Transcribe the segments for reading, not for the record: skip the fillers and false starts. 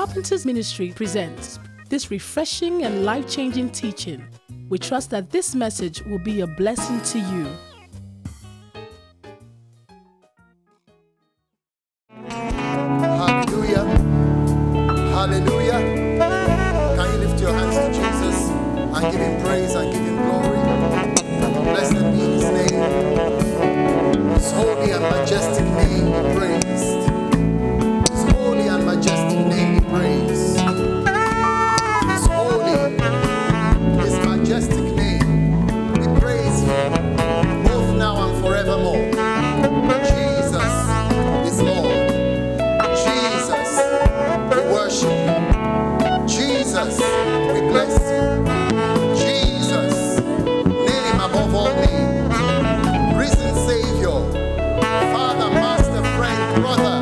Carpenters Ministry presents this refreshing and life-changing teaching. We trust that this message will be a blessing to you. Hallelujah. Hallelujah. Can you lift your hands to Jesus and give him praise and give him glory? Blessed be his name. His holy and majestic name be praised. His holy and majestic name be praised. His holy, his majestic name be praised both now and forevermore. Jesus is Lord. Jesus, we worship you. Jesus, we bless you. Jesus, name above all names. Risen Savior, Father, Master, Friend, Brother,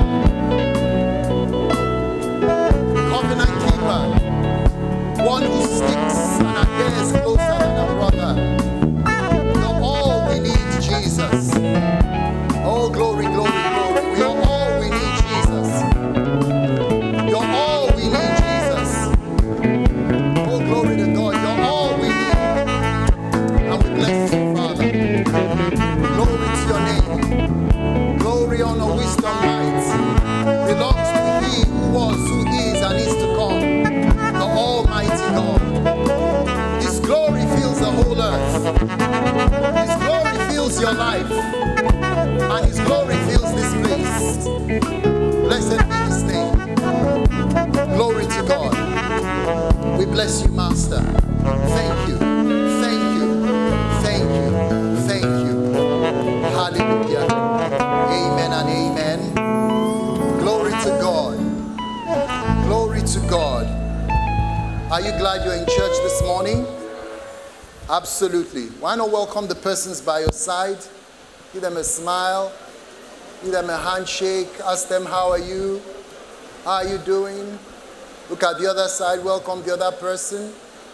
Covenant Keeper, one who sticks and adheres closer than a brother. You're all we need, Jesus. Oh, glory, glory, glory. We are all we need, Jesus. You're all we need, Jesus. Oh, glory to God. You're all we need. And we bless you, Father. Glory to your name. Glory, honor, wisdom, might belongs to he who was, who is, and is to come, the Almighty God. His glory fills the whole earth. His glory fills your life. And his glory fills this place. Blessed be his name. Glory to God. We bless you, Master. Thank you. Thank you. Thank you. Thank you. Hallelujah. Amen and amen. Glory to God. Glory to God. Are you glad you're in church this morning? Absolutely. Why not welcome the persons by your side? Give them a smile. Give them a handshake. Ask them, how are you? How are you doing? Look at the other side. Welcome the other person.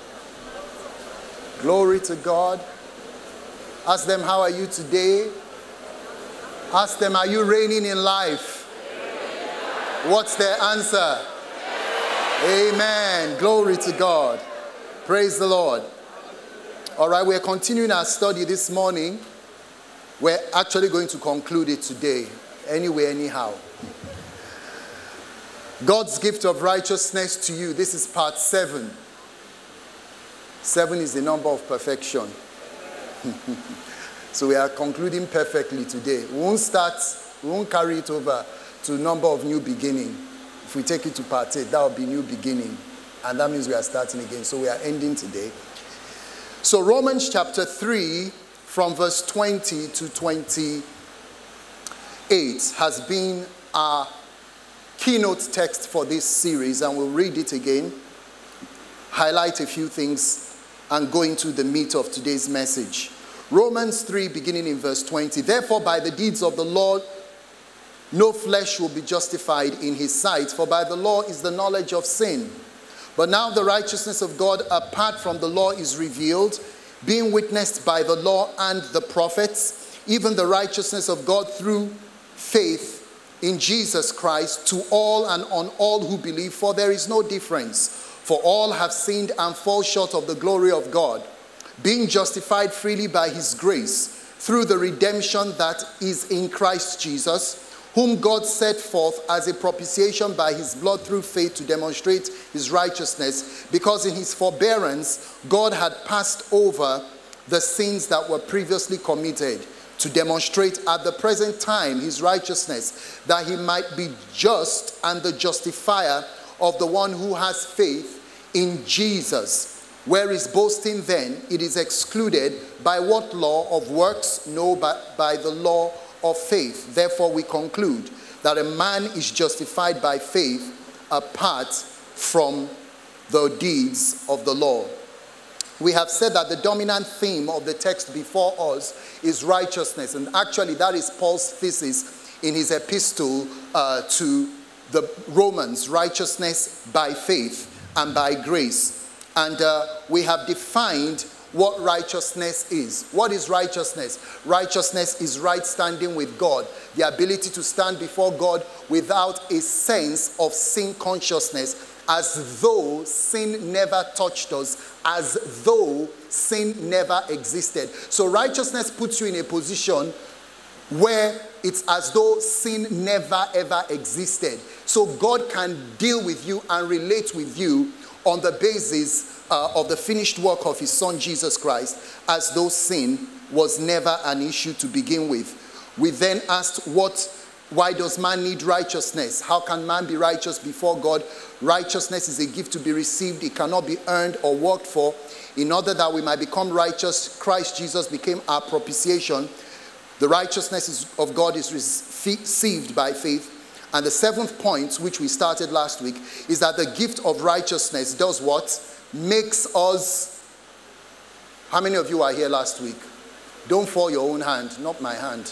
Glory to God. Ask them, how are you today? Ask them, are you reigning in life? What's their answer? Amen. Glory to God. Praise the Lord. All right, we're continuing our study this morning. We're actually going to conclude it today. Anyway, anyhow. God's gift of righteousness to you. This is part 7. 7 is the number of perfection. So we are concluding perfectly today. We won't carry it over to number of new beginning. If we take it to part 8, that will be new beginning. And that means we are starting again. So we are ending today. So Romans chapter 3, from verse 20 to 28, has been our keynote text for this series, and we'll read it again, highlight a few things, and go into the meat of today's message. Romans 3, beginning in verse 20. Therefore, by the deeds of the law, no flesh will be justified in his sight, for by the law is the knowledge of sin. But now the righteousness of God apart from the law is revealed, being witnessed by the law and the prophets, even the righteousness of God through faith in Jesus Christ to all and on all who believe, for there is no difference. For all have sinned and fall short of the glory of God, being justified freely by his grace through the redemption that is in Christ Jesus, whom God set forth as a propitiation by his blood through faith to demonstrate his righteousness, because in his forbearance God had passed over the sins that were previously committed, to demonstrate at the present time his righteousness, that he might be just and the justifier of the one who has faith in Jesus. Where is boasting then? It is excluded. By what law? Of works? No, but by the law of faith. Therefore we conclude that a man is justified by faith apart from the deeds of the law. We have said that the dominant theme of the text before us is righteousness, and actually that is Paul's thesis in his epistle to the Romans: righteousness by faith and by grace. And we have defined what righteousness is. What is righteousness? Righteousness is right standing with God, the ability to stand before God without a sense of sin consciousness, as though sin never touched us, as though sin never existed. So righteousness puts you in a position where it's as though sin never ever existed. So God can deal with you and relate with you on the basis of the finished work of his son Jesus Christ, as though sin was never an issue to begin with. We then asked, why does man need righteousness? How can man be righteous before God? Righteousness is a gift to be received. It cannot be earned or worked for. In order that we might become righteous, Christ Jesus became our propitiation. The righteousness of God is received by faith. And the seventh point, which we started last week, is that the gift of righteousness does what? Makes us... How many of you are here last week? Don't fall your own hand, not my hand.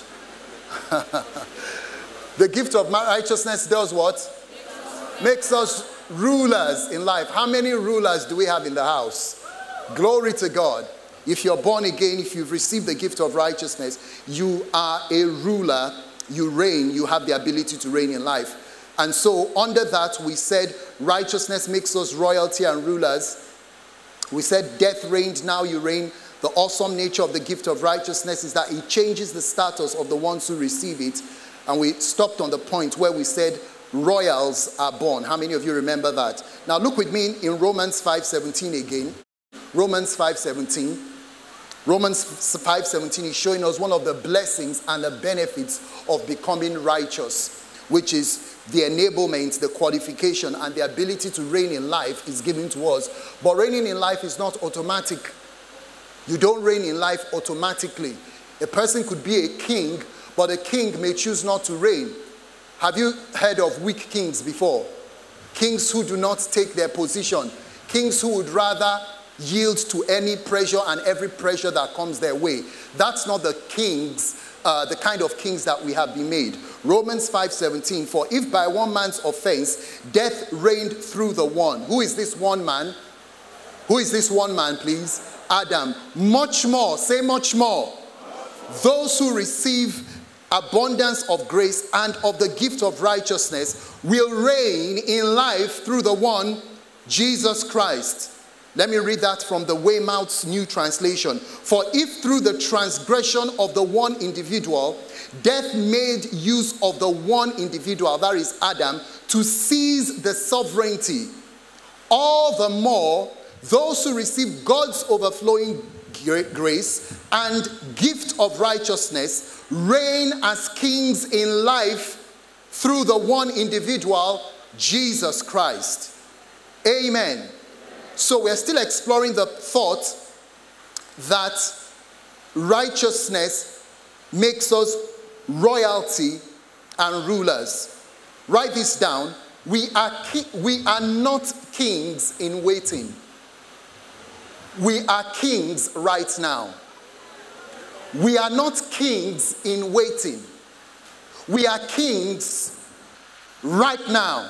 The gift of righteousness does what? Makes us rulers in life. How many rulers do we have in the house? Glory to God. If you're born again, if you've received the gift of righteousness, you are a ruler, you reign, you have the ability to reign in life. And so under that, we said righteousness makes us royalty and rulers. We said death reigned, now you reign. The awesome nature of the gift of righteousness is that it changes the status of the ones who receive it. And we stopped on the point where we said royals are born. How many of you remember that? Now look with me in Romans 5:17 again. Romans 5:17. Romans 5:17 is showing us one of the blessings and the benefits of becoming righteous, which is the enablement, the qualification, and the ability to reign in life is given to us. But reigning in life is not automatic. You don't reign in life automatically. A person could be a king, but a king may choose not to reign. Have you heard of weak kings before? Kings who do not take their position. Kings who would rather yield to any pressure and every pressure that comes their way. That's not the kings, the kind of kings that we have been made. Romans 5:17, for if by one man's offense death reigned through the one. Who is this one man? Who is this one man, please? Adam. Much more, say much more. Those who receive abundance of grace and of the gift of righteousness will reign in life through the one, Jesus Christ. Let me read that from the Weymouth's New Translation. For if through the transgression of the one individual, death made use of the one individual, that is Adam, to seize the sovereignty, all the more those who receive God's overflowing grace and gift of righteousness reign as kings in life through the one individual, Jesus Christ. Amen. So we're still exploring the thought that righteousness makes us royalty and rulers. Write this down. We are not kings in waiting. We are kings right now. We are not kings in waiting. We are kings right now.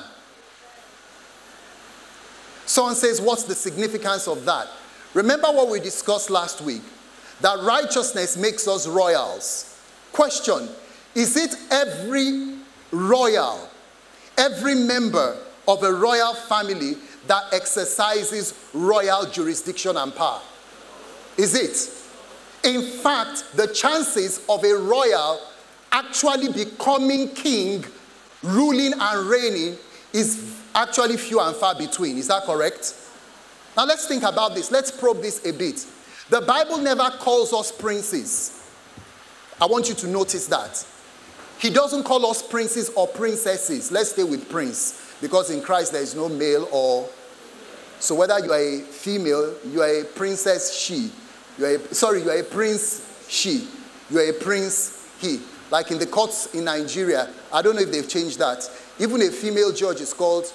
Someone says, what's the significance of that? Remember what we discussed last week, that righteousness makes us royals. Question, is it every royal, every member of a royal family that exercises royal jurisdiction and power? Is it? In fact, the chances of a royal actually becoming king, ruling and reigning is actually few and far between. Is that correct? Now let's think about this. Let's probe this a bit. The Bible never calls us princes. I want you to notice that. He doesn't call us princes or princesses. Let's stay with prince, because in Christ there is no male or... So whether you are a female, you are a princess she. You are a prince she. You are a prince he. Like in the courts in Nigeria, I don't know if they've changed that. Even a female judge is called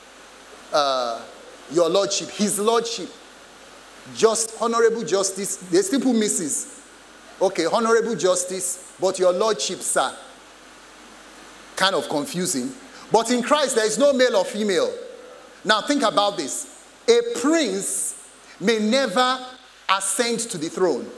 your lordship, his lordship. Just honorable justice. They still put Mrs. Okay, honorable justice, but your lordship, sir. Kind of confusing. But in Christ, there is no male or female. Now think about this. A prince may never ascend to the throne.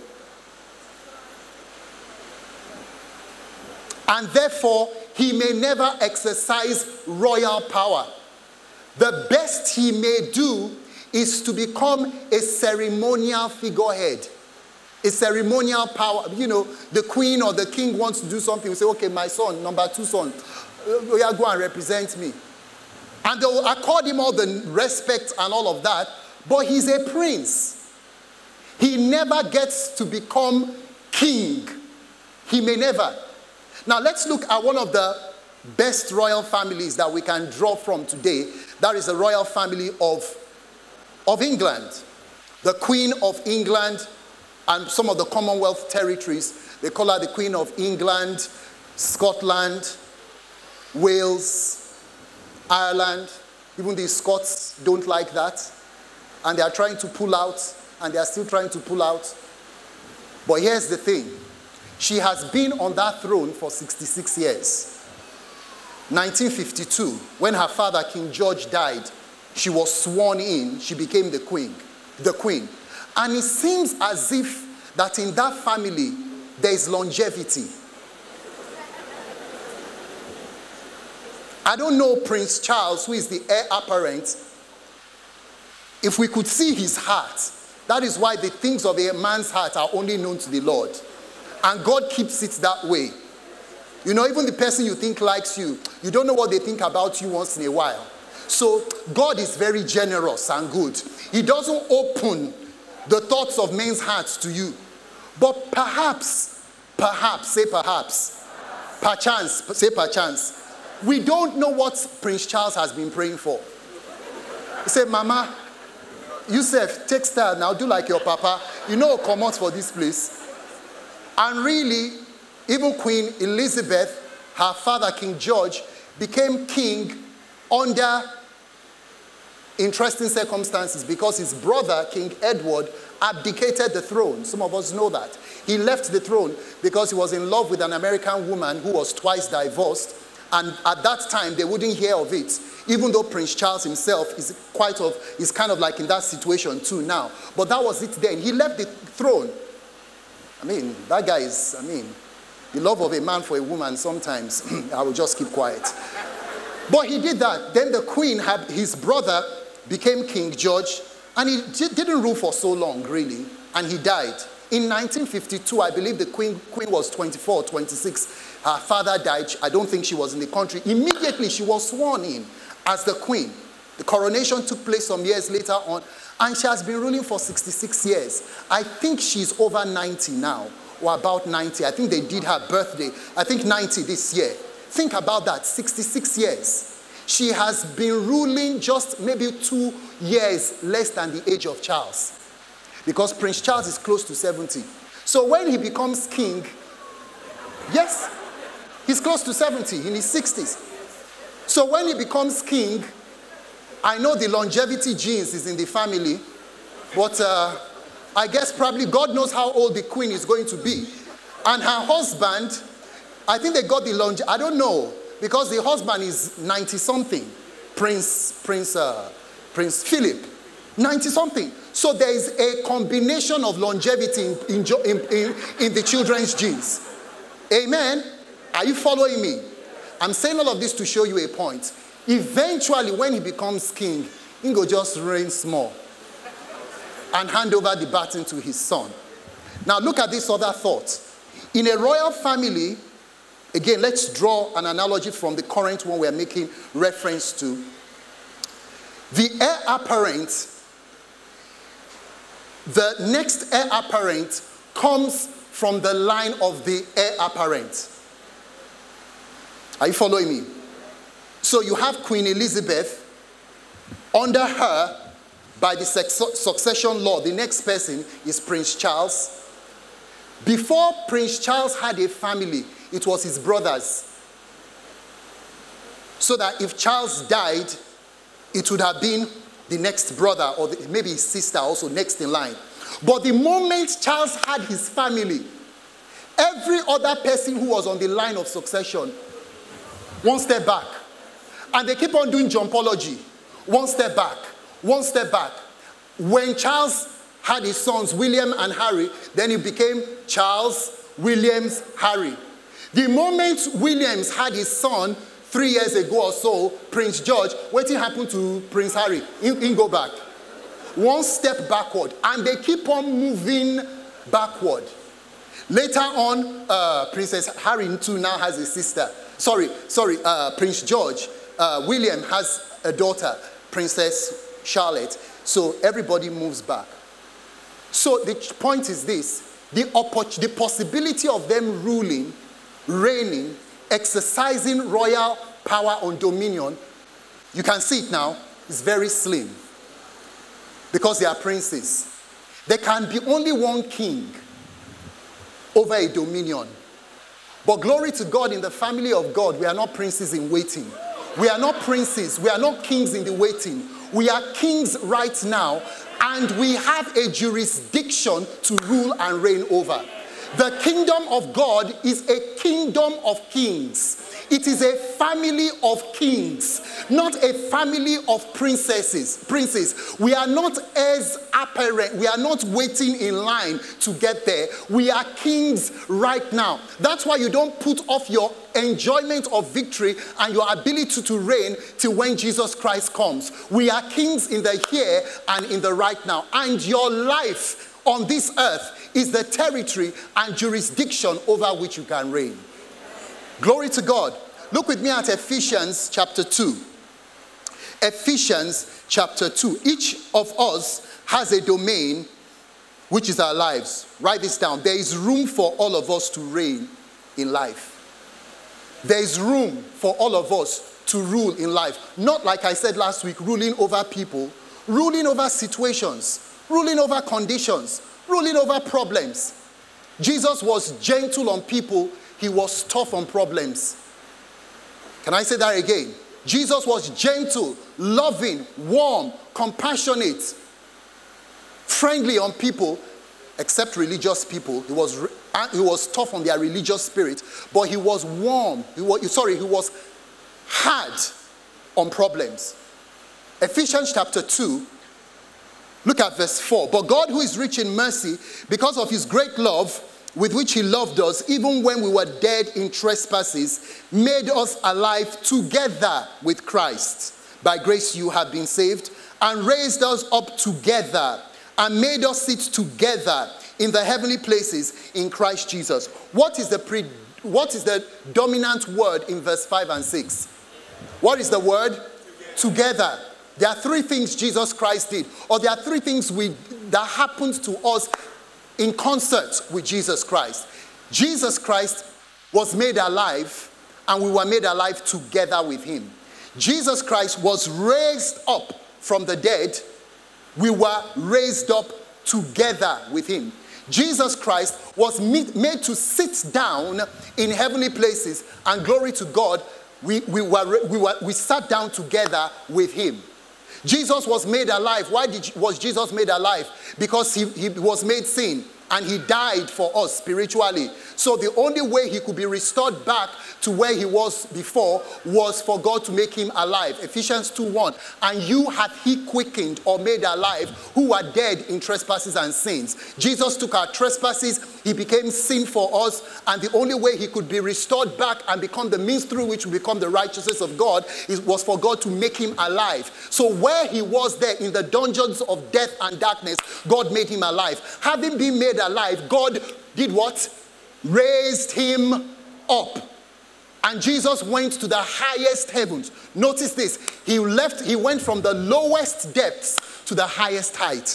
And therefore, he may never exercise royal power. The best he may do is to become a ceremonial figurehead. A ceremonial power. You know, the queen or the king wants to do something. We say, okay, my son, number 2 son, go and represent me. And they will accord him all the respect and all of that. But he's a prince. He never gets to become king. He may never. Now let's look at one of the best royal families that we can draw from today. That is the royal family of England. The Queen of England and some of the Commonwealth territories. They call her the Queen of England, Scotland, Wales, Ireland. Even the Scots don't like that. And they are trying to pull out, and they are still trying to pull out. But here's the thing. She has been on that throne for 66 years. 1952, when her father, King George, died, she was sworn in. She became the queen. And it seems as if that in that family, there is longevity. I don't know Prince Charles, who is the heir apparent. If we could see his heart, that is why the things of a man's heart are only known to the Lord. And God keeps it that way. You know, even the person you think likes you, you don't know what they think about you once in a while. So God is very generous and good. He doesn't open the thoughts of men's hearts to you. But perhaps, say perhaps, perchance, say perchance, we don't know what Prince Charles has been praying for. He said, Mama, Yusuf, take style now, do like your papa. You know, come out for this place. And really, even Queen Elizabeth, her father, King George, became king under interesting circumstances because his brother, King Edward, abdicated the throne. Some of us know that. He left the throne because he was in love with an American woman who was twice divorced. And at that time, they wouldn't hear of it, even though Prince Charles himself is kind of like in that situation too now. But that was it then. He left the throne. I mean, that guy is, the love of a man for a woman sometimes, I will just keep quiet. But he did that. Then the queen, his brother, became King George, and he didn't rule for so long, really, and he died. In 1952, I believe the queen was 24, 26. Her father died. I don't think she was in the country. Immediately, she was sworn in as the queen. The coronation took place some years later on, and she has been ruling for 66 years. I think she's over 90 now, or about 90. I think they did her birthday. I think 90 this year. Think about that, 66 years. She has been ruling just maybe 2 years less than the age of Charles. Because Prince Charles is close to 70. So when he becomes king, yes, he's close to 70, in his 60s. So when he becomes king, I know the longevity genes is in the family, but I guess probably God knows how old the queen is going to be. And her husband, I think they got the longevity, I don't know, because the husband is 90-something, Prince Philip, 90-something. So there is a combination of longevity in the children's genes. Amen? Are you following me? I'm saying all of this to show you a point. Eventually, when he becomes king, he will just reign small and hand over the baton to his son. Now look at this other thought. In a royal family, again, let's draw an analogy from the current one we're making reference to. The heir apparent, the next heir apparent comes from the line of the heir apparent. Are you following me? So you have Queen Elizabeth. Under her, by the succession law, the next person is Prince Charles. Before Prince Charles had a family, it was his brothers. So that if Charles died, it would have been the next brother or maybe his sister also next in line. But the moment Charles had his family, every other person who was on the line of succession, one step back. And they keep on doing jumpology. One step back. One step back. When Charles had his sons William and Harry. Then it became Charles, Williams, Harry. The moment Williams had his son 3 years ago or so, Prince George, what happened to Prince Harry? He go back. One step backward. And they keep on moving backward. Later on, Princess Harry too now has a sister. Prince George. William has a daughter, Princess Charlotte. So everybody moves back. So the point is this. The possibility of them ruling, reigning, exercising royal power on dominion, you can see it now, is very slim. Because they are princes. There can be only one king over a dominion. But glory to God, in the family of God, we are not princes in waiting. We are not princes. We are not kings in the waiting. We are kings right now, and we have a jurisdiction to rule and reign over. The kingdom of God is a kingdom of kings. It is a family of kings, not a family of princes. We are not heirs apparent. We are not waiting in line to get there. We are kings right now. That's why you don't put off your enjoyment of victory and your ability to reign till when Jesus Christ comes. We are kings in the here and in the right now. And your life on this earth is the territory and jurisdiction over which you can reign. Glory to God. Look with me at Ephesians chapter 2. Ephesians chapter 2. Each of us has a domain, which is our lives. Write this down. There is room for all of us to reign in life. There is room for all of us to rule in life. Not like I said last week, ruling over people, ruling over situations, ruling over conditions, ruling over problems. Jesus was gentle on people. He was tough on problems. Can I say that again? Jesus was gentle, loving, warm, compassionate, friendly on people, except religious people. He was tough on their religious spirit, but he was warm. He was hard on problems. Ephesians chapter 2, look at verse 4. But God, who is rich in mercy, because of his great love with which he loved us, even when we were dead in trespasses, made us alive together with Christ. By grace you have been saved, and raised us up together, and made us sit together in the heavenly places in Christ Jesus. What is the dominant word in verse 5 and 6? What is the word? Together. There are three things Jesus Christ did, or there are three things that happened to us in concert with Jesus Christ. Jesus Christ was made alive, and we were made alive together with him. Jesus Christ was raised up from the dead. We were raised up together with him. Jesus Christ was made to sit down in heavenly places, and glory to God, we sat down together with him. Jesus was made alive. Why was Jesus made alive? Because he was made sin, and he died for us spiritually. So the only way he could be restored back to where he was before was for God to make him alive. Ephesians 2:1. And you hath he quickened or made alive who are dead in trespasses and sins. Jesus took our trespasses. He became sin for us. And the only way he could be restored back and become the means through which we become the righteousness of God was for God to make him alive. So where he was there in the dungeons of death and darkness, God made him alive. Having been made alive, God did what? Raised him up. And Jesus went to the highest heavens. Notice this. He went from the lowest depths to the highest height.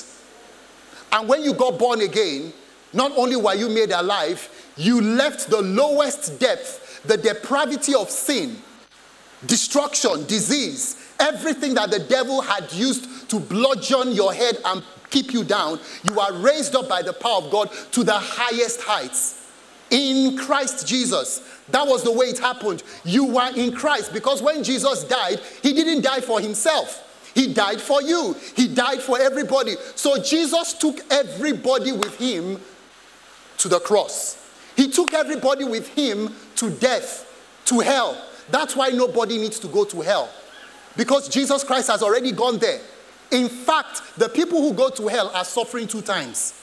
And when you got born again, not only were you made alive, you left the lowest depth, the depravity of sin, destruction, disease, everything that the devil had used to bludgeon your head and keep you down. You are raised up by the power of God to the highest heights. In Christ Jesus. That was the way it happened. You were in Christ, because when Jesus died, he didn't die for himself. He died for you. He died for everybody. So Jesus took everybody with him to the cross. He took everybody with him to death, to hell. That's why nobody needs to go to hell, because Jesus Christ has already gone there. In fact, the people who go to hell are suffering 2 times.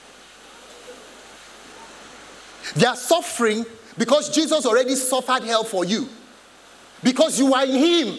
They are suffering because Jesus already suffered hell for you. Because you are in him.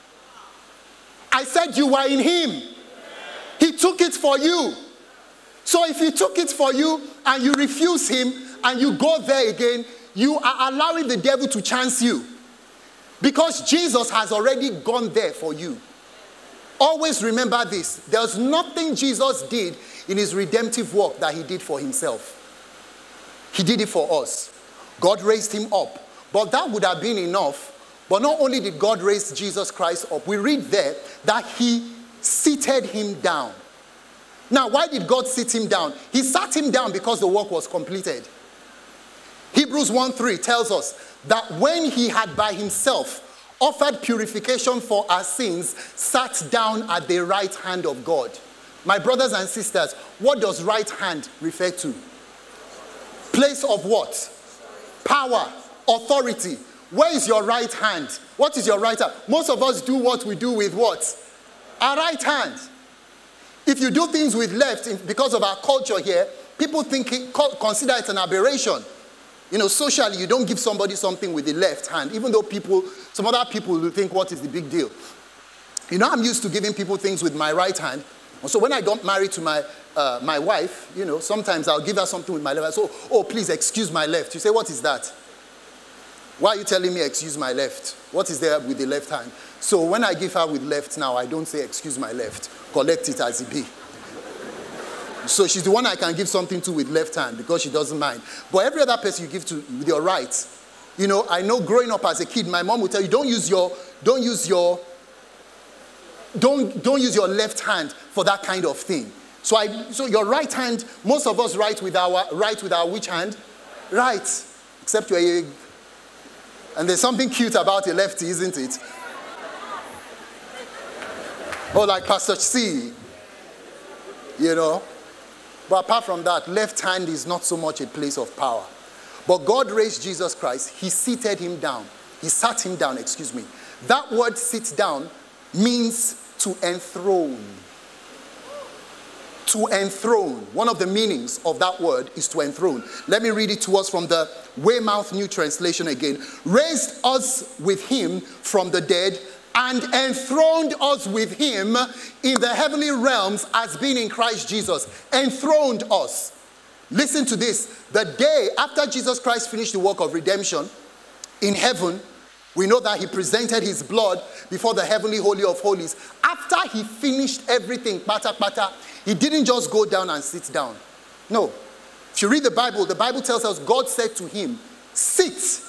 I said you are in him. He took it for you. So if he took it for you and you refuse him and you go there again, you are allowing the devil to chance you. Because Jesus has already gone there for you. Always remember this. There's nothing Jesus did in his redemptive work that he did for himself. He did it for us. God raised him up. But that would have been enough. But not only did God raise Jesus Christ up, we read there that he seated him down. Now, why did God sit him down? He sat him down because the work was completed. Hebrews 1:3 tells us that when he had by himself offered purification for our sins, sat down at the right hand of God. My brothers and sisters, what does right hand refer to? Place of what? Power, authority. Where is your right hand? What is your right hand? Most of us do what we do with what? Our right hand. If you do things with left, because of our culture here, people consider it an aberration. You know, socially, you don't give somebody something with the left hand, even though some other people will think, what is the big deal? You know, I'm used to giving people things with my right hand. So when I got married to my wife, you know, sometimes I'll give her something with my left hand. So, oh, please excuse my left. You say, what is that? Why are you telling me excuse my left? What is there with the left hand? So when I give her with left now, I don't say excuse my left. Collect it as it be. So she's the one I can give something to with left hand because she doesn't mind. But every other person you give to with your right. You know, I know growing up as a kid, my mom would tell you, don't use your left hand for that kind of thing. So your right hand, most of us write with our which hand? Right. Except you're and there's something cute about a lefty, isn't it? Or like Pastor C, you know. But apart from that, left hand is not so much a place of power. But God raised Jesus Christ. He seated him down. He sat him down, excuse me. That word sit down means to enthrone. To enthrone. One of the meanings of that word is to enthrone. Let me read it to us from the Weymouth New Translation again. Raised us with him from the dead and enthroned us with him in the heavenly realms as being in Christ Jesus. Enthroned us. Listen to this. The day after Jesus Christ finished the work of redemption in heaven, we know that he presented his blood before the heavenly holy of holies. After he finished everything, he didn't just go down and sit down. No. If you read the Bible tells us God said to him, sit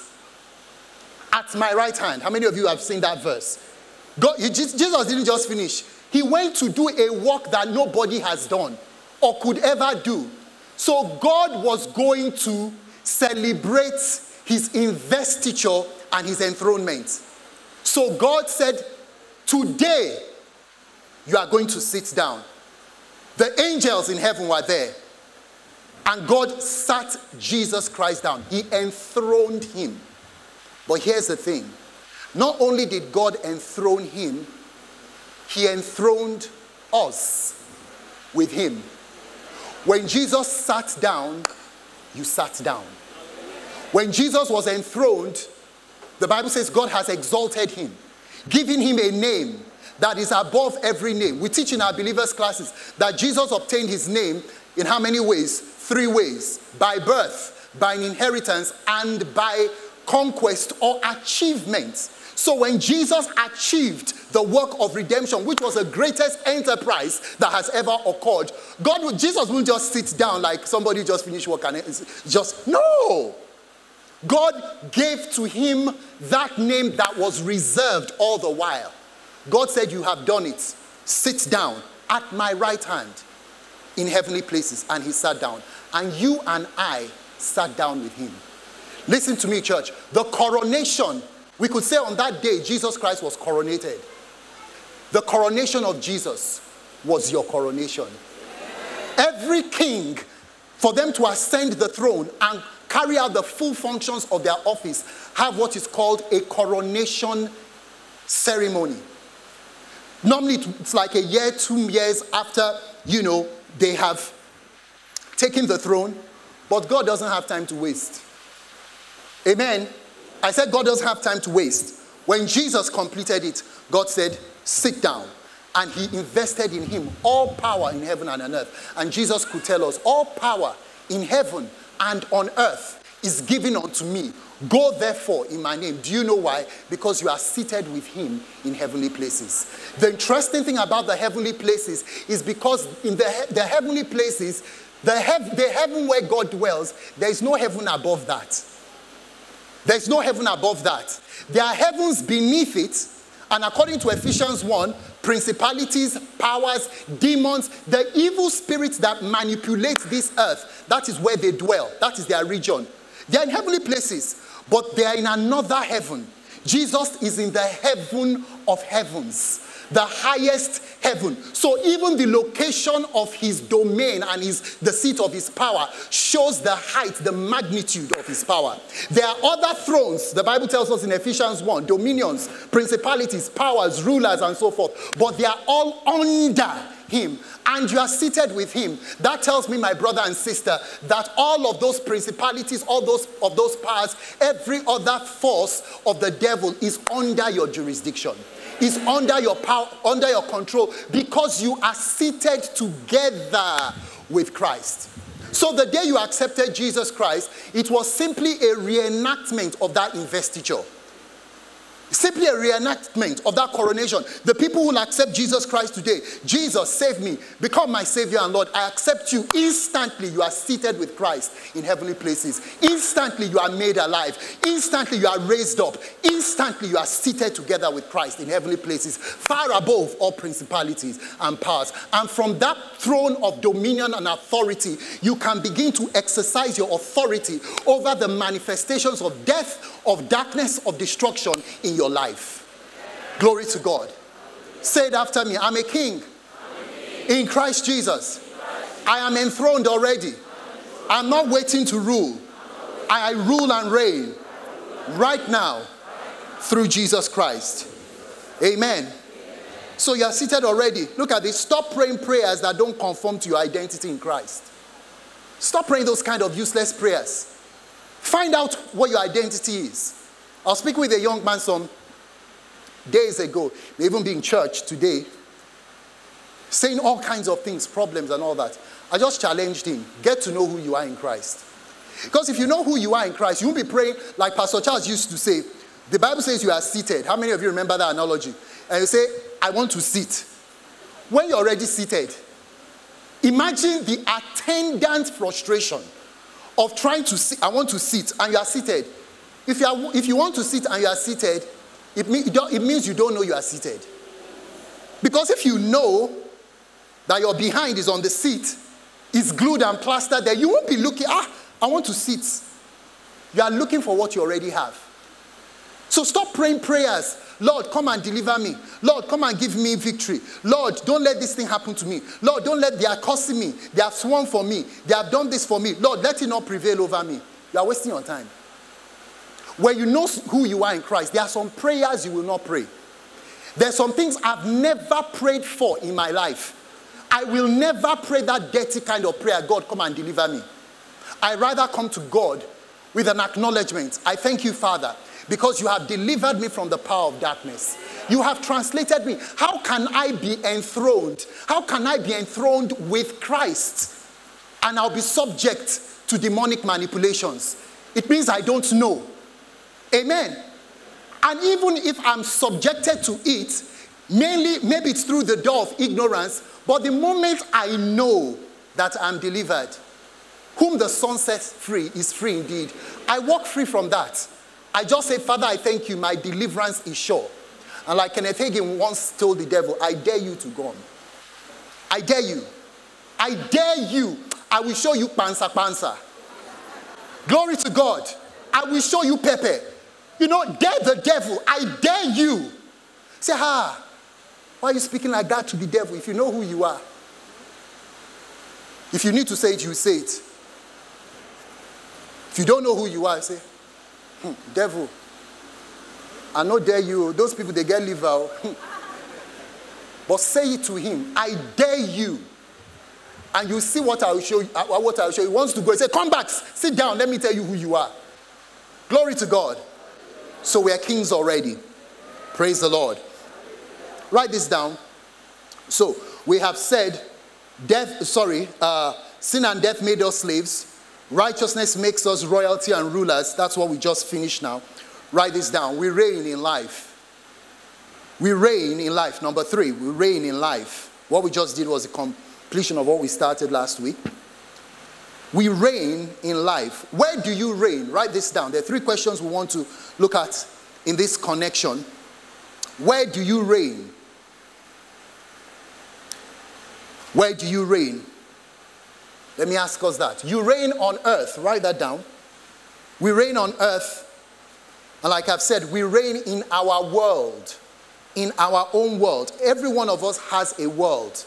at my right hand. How many of you have seen that verse? Jesus didn't just finish. He went to do a work that nobody has done or could ever do. So God was going to celebrate his investiture and his enthronement. So God said, today you are going to sit down. The angels in heaven were there. And God sat Jesus Christ down. He enthroned him. But here's the thing. Not only did God enthrone him, he enthroned us with him. When Jesus sat down, you sat down. When Jesus was enthroned, the Bible says God has exalted him, giving him a name that is above every name. We teach in our believers' classes that Jesus obtained his name in how many ways? 3 ways. By birth, by an inheritance, and by conquest or achievement. So when Jesus achieved the work of redemption, which was the greatest enterprise that has ever occurred, Jesus wouldn't just sit down like somebody just finished work and no. God gave to him that name that was reserved all the while. God said, you have done it. Sit down at my right hand in heavenly places. And he sat down. And you and I sat down with him. Listen to me, church. The coronation, we could say on that day, Jesus Christ was coronated. The coronation of Jesus was your coronation. Every king, for them to ascend the throne and carry out the full functions of their office, have what is called a coronation ceremony. Normally, it's like a year, 2 years after, they have taken the throne. But God doesn't have time to waste. Amen. I said God doesn't have time to waste. When Jesus completed it, God said, sit down. And he invested in him all power in heaven and on earth. And Jesus could tell us, all power in heaven and on earth is given unto me. Go therefore in my name. Do you know why? Because you are seated with him in heavenly places. The interesting thing about the heavenly places is because in the heavenly places, the heaven where God dwells, there is no heaven above that. There's no heaven above that. There are heavens beneath it, and according to Ephesians 1, principalities, powers, demons, the evil spirits that manipulate this earth, that is where they dwell. That is their region. They are in heavenly places, but they are in another heaven. Jesus is in the heaven of heavens, the highest heaven. So even the location of his domain and the seat of his power shows the height, the magnitude of his power. There are other thrones, the Bible tells us in Ephesians 1, dominions, principalities, powers, rulers, and so forth. But they are all under him, and you are seated with him. That tells me, my brother and sister, that all of those principalities, all of those powers, every other force of the devil is under your jurisdiction, is under your power, under your control, because you are seated together with Christ. So the day you accepted Jesus Christ, it was simply a reenactment of that investiture. Simply a reenactment of that coronation. The people who will accept Jesus Christ today, Jesus, save me, become my Savior and Lord, I accept you. Instantly, you are seated with Christ in heavenly places. Instantly, you are made alive. Instantly, you are raised up. Instantly, you are seated together with Christ in heavenly places, far above all principalities and powers. And from that throne of dominion and authority, you can begin to exercise your authority over the manifestations of death, of darkness, of destruction in your life. Glory to God. Say it after me. I'm a king in Christ Jesus. I am enthroned already. I'm not waiting to rule. I rule and reign right now through Jesus Christ. Amen. So you are seated already. Look at this. Stop praying prayers that don't conform to your identity in Christ. Stop praying those kind of useless prayers. Find out what your identity is. I was speaking with a young man some days ago, may even be in church today, saying all kinds of things, problems and all that. I just challenged him, get to know who you are in Christ. Because if you know who you are in Christ, you won't be praying like Pastor Charles used to say. The Bible says you are seated. How many of you remember that analogy? And you say, I want to sit. When you're already seated, imagine the attendant frustration of trying to sit. I want to sit, and you are seated. If you want to sit and you are seated, it means you don't know you are seated. Because if you know that your behind is on the seat, it's glued and plastered there, you won't be looking, I want to sit. You are looking for what you already have. So stop praying prayers. Lord, come and deliver me. Lord, come and give me victory. Lord, don't let this thing happen to me. Lord, they are cursing me. They have sworn for me. They have done this for me. Lord, let it not prevail over me. You are wasting your time. When you know who you are in Christ, there are some prayers you will not pray. There are some things I've never prayed for in my life. I will never pray that dirty kind of prayer, God, come and deliver me. I rather come to God with an acknowledgement. I thank you, Father, because you have delivered me from the power of darkness. You have translated me. How can I be enthroned? How can I be enthroned with Christ? And I'll be subject to demonic manipulations. It means I don't know. Amen. And even if I'm subjected to it, maybe it's through the door of ignorance, but the moment I know that I'm delivered, whom the Son sets free is free indeed. I walk free from that. I just say, Father, I thank you, my deliverance is sure. And like Kenneth Hagin once told the devil, I dare you to go on. I dare you. I dare you. I will show you pansa. Glory to God. I will show you Pepe. You know, dare the devil. I dare you. Say, why are you speaking like that to the devil if you know who you are? If you need to say it, you say it. If you don't know who you are, say, devil, I know dare you. Those people, they get liver. But say it to him, I dare you. And you see what I will show you. What I will show you. He wants to go. He said, come back, sit down, let me tell you who you are. Glory to God. So we are kings already. Praise the Lord. Write this down. So we have said, sin and death made us slaves. Righteousness makes us royalty and rulers. That's what we just finished now. Write this down. We reign in life. We reign in life. Number 3, we reign in life. What we just did was a completion of what we started last week. We reign in life. Where do you reign? Write this down. There are 3 questions we want to look at in this connection. Where do you reign? Where do you reign? Let me ask us that. You reign on earth. Write that down. We reign on earth. And like I've said, we reign in our world. In our own world. Every one of us has a world.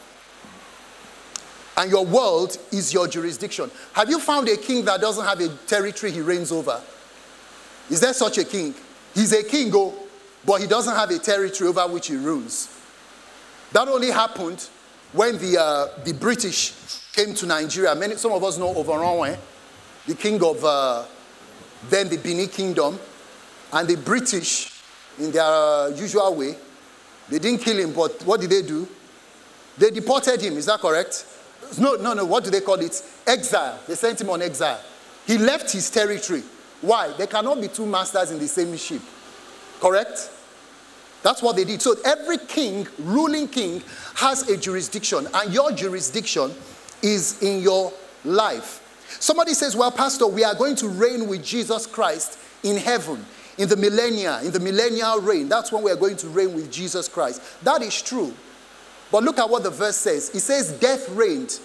And your world is your jurisdiction. Have you found a king that doesn't have a territory he reigns over? Is there such a king? He's a king, but he doesn't have a territory over which he rules. That only happened when the British came to Nigeria. Some of us know Overonwe, the king of then the Benin Kingdom. And the British, in their usual way, they didn't kill him, but what did they do? They deported him, is that correct? No, what do they call it? Exile. They sent him on exile. He left his territory. Why? There cannot be 2 masters in the same ship. Correct? That's what they did. So every king, ruling king, has a jurisdiction, and your jurisdiction is in your life. Somebody says, well, Pastor, we are going to reign with Jesus Christ in heaven, in the millennial reign. That's when we are going to reign with Jesus Christ. That is true. But look at what the verse says. It says, death reigned.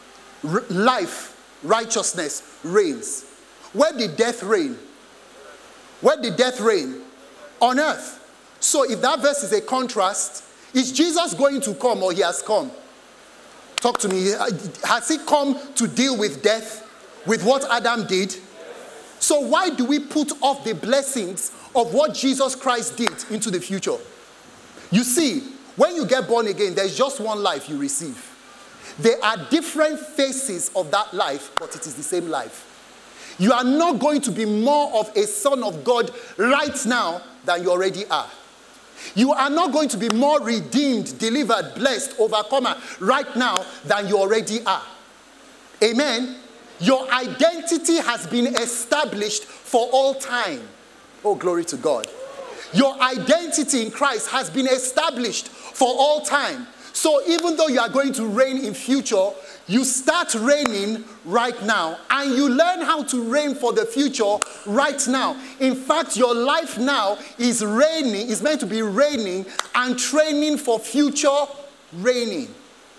Life, righteousness reigns. Where did death reign? Where did death reign? On earth. So if that verse is a contrast, is Jesus going to come or he has come? Talk to me. Has he come to deal with death, with what Adam did? So why do we put off the blessings of what Jesus Christ did into the future? You see, when you get born again, there's just one life you receive. There are different faces of that life, but it is the same life. You are not going to be more of a son of God right now than you already are. You are not going to be more redeemed, delivered, blessed, overcomer right now than you already are. Amen? Your identity has been established for all time. Oh, glory to God. Your identity in Christ has been established for all time. So even though you are going to reign in future, you start reigning right now. And you learn how to reign for the future right now. In fact, your life now is reigning, is meant to be reigning and training for future reigning.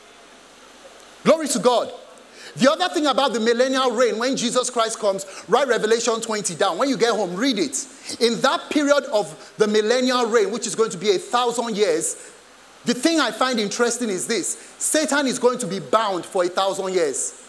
Glory to God. The other thing about the millennial reign, when Jesus Christ comes, write Revelation 20 down. When you get home, read it. In that period of the millennial reign, which is going to be 1,000 years, the thing I find interesting is this. Satan is going to be bound for 1,000 years.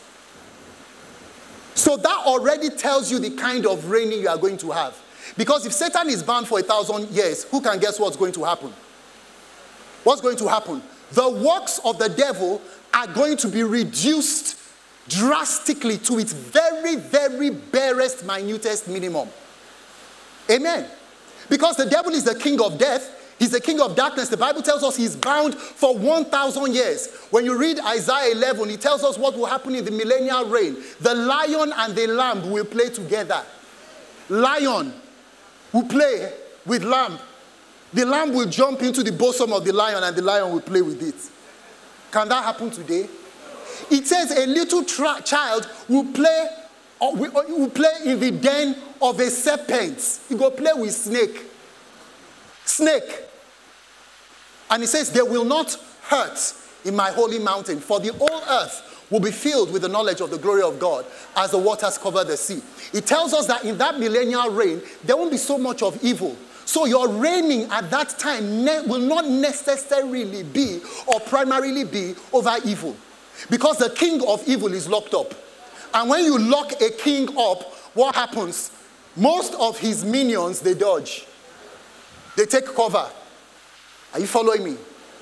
So that already tells you the kind of reigning you are going to have. Because if Satan is bound for 1,000 years, who can guess what's going to happen? What's going to happen? The works of the devil are going to be reduced drastically to its very, very barest, minutest minimum. Amen. Because the devil is the king of death. He's the king of darkness. The Bible tells us he's bound for 1,000 years. When you read Isaiah 11, it tells us what will happen in the millennial reign. The lion and the lamb will play together. Lion will play with lamb. The lamb will jump into the bosom of the lion and the lion will play with it. Can that happen today? It says a little child will play in the den of a serpent. He will play with snake. Snake. And it says, they will not hurt in my holy mountain, for the whole earth will be filled with the knowledge of the glory of God as the waters cover the sea. It tells us that in that millennial reign, there won't be so much of evil. So your reigning at that time will not necessarily be or primarily be over evil. Because the king of evil is locked up. And when you lock a king up, what happens? Most of his minions, they dodge. They take cover. Are you following me?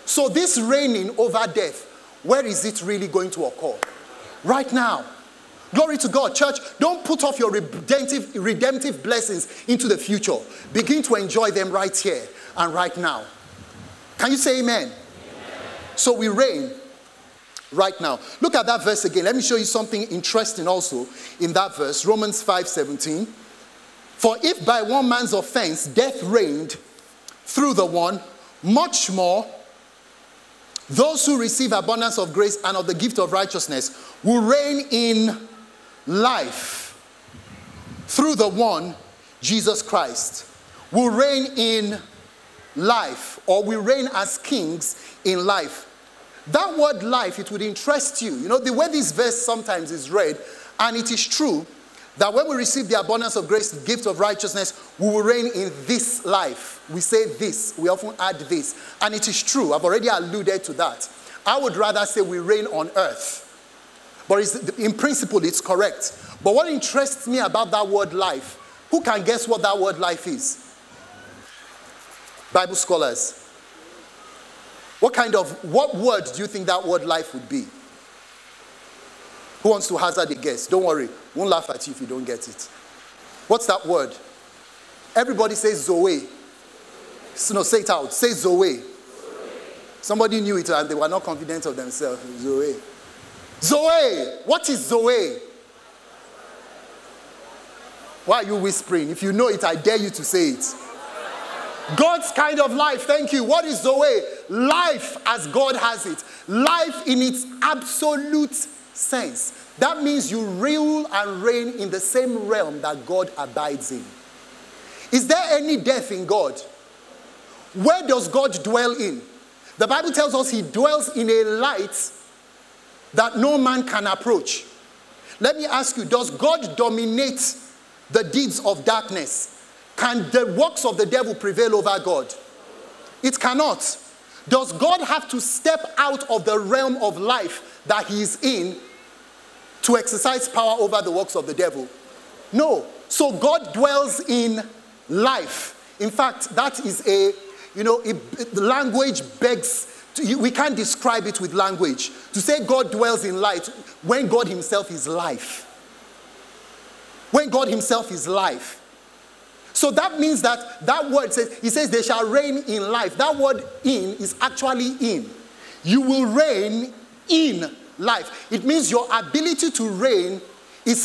So this reigning over death, where is it really going to occur? Right now. Glory to God. Church, don't put off your redemptive blessings into the future. Begin to enjoy them right here and right now. Can you say amen? Amen. So we reign right now. Look at that verse again. Let me show you something interesting also in that verse. Romans 5:17. For if by one man's offense death reigned through the one, much more those who receive abundance of grace and of the gift of righteousness will reign in life through the one, Jesus Christ. Will reign in life, or we reign as kings in life. That word life, it would interest you. You know, the way this verse sometimes is read, and it is true, that when we receive the abundance of grace, the gift of righteousness, we will reign in this life. We say this, we often add this. And it is true, I've already alluded to that. I would rather say we reign on earth. But in principle, it's correct. But what interests me about that word life, who can guess what that word life is? Bible scholars. What word do you think that word life would be? Who wants to hazard a guess? Don't worry. Won't laugh at you if you don't get it. What's that word? Everybody says Zoe. No, say it out. Say Zoe. Somebody knew it and they were not confident of themselves. Zoe. Zoe. What is Zoe? Why are you whispering? If you know it, I dare you to say it. God's kind of life. Thank you. What is Zoe? Life as God has it. Life in its absolute sense. That means you rule and reign in the same realm that God abides in. Is there any death in God? Where does God dwell in? The Bible tells us he dwells in a light that no man can approach. Let me ask you, does God dominate the deeds of darkness? Can the works of the devil prevail over God? It cannot. Does God have to step out of the realm of life that he is in to exercise power over the works of the devil? No. So God dwells in life. In fact, that is language begs, we can't describe it with language. To say God dwells in light when God himself is life. When God himself is life. So that means that word says, he says they shall reign in life. That word in is actually in. You will reign in life. It means your ability to reign is